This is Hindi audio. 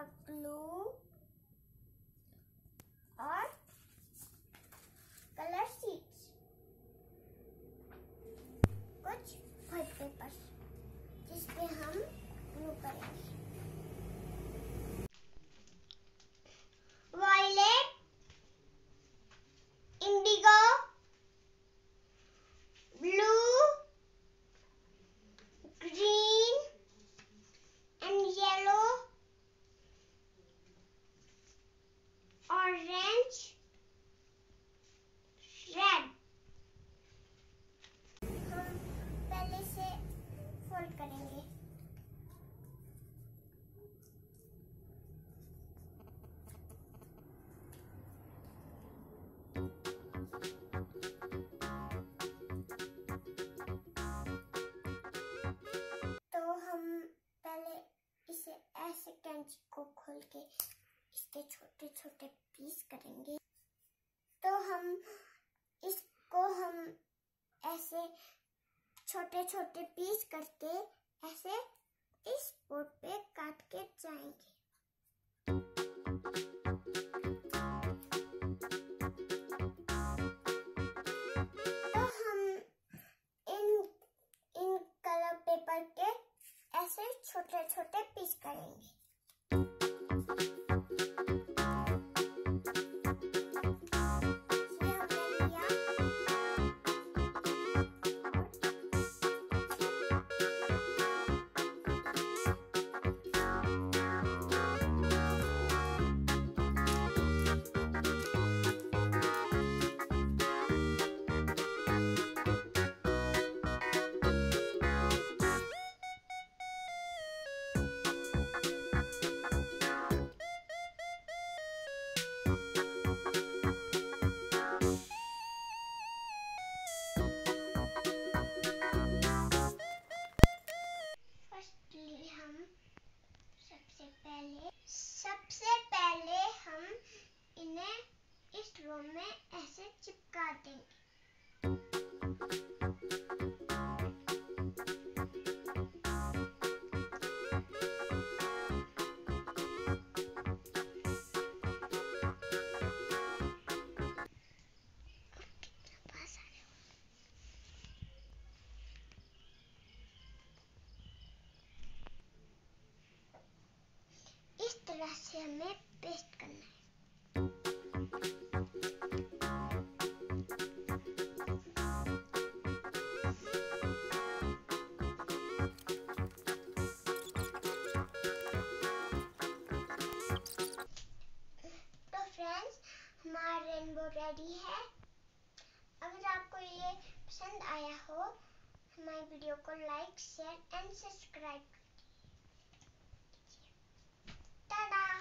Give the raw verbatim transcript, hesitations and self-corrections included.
और ग्लू और कलर शीट्स, कुछ व्हाइट पेपर्स जिस पे हम ग्लू करेंगे। Violet, indigo, blue, green and yellow, orange, red. हम पहले से फोल्ड करेंगे। तो हम पहले इसे ऐसे कैंची को खोल के इसके छोटे छोटे पीस करेंगे। तो हम इसको हम ऐसे छोटे छोटे पीस करके ऐसे इस बोर्ड पे काट के जाएंगे। तो हम इन इन कलर पेपर के ऐसे छोटे छोटे पीस करेंगे। सबसे पहले सबसे पहले हम इन्हें इस रो में ऐसे चिपका देंगे। इस तरह से हमें पेस्ट करना है। तो फ्रेंड्स, हमारा रेनबो रेडी है। अगर आपको ये पसंद आया हो, हमारी वीडियो को लाइक, शेयर एंड सब्सक्राइब कीजिए। टाटा।